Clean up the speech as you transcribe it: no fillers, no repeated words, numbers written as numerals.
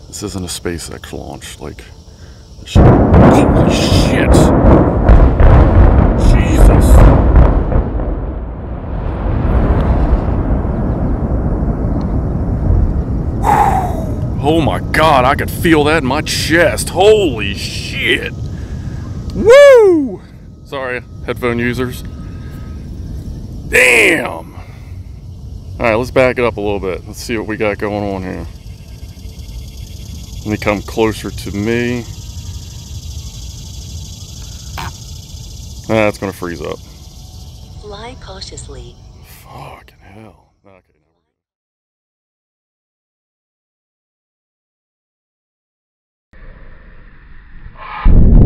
This isn't a SpaceX launch, like... Holy shit! Jesus! Oh my god, I could feel that in my chest. Holy shit! Woo! Sorry, headphone users. Damn! Alright, let's back it up a little bit. Let's see what we got going on here. Let me come closer to me. It's gonna freeze up. Fly cautiously. Fucking hell. Okay, now we're good.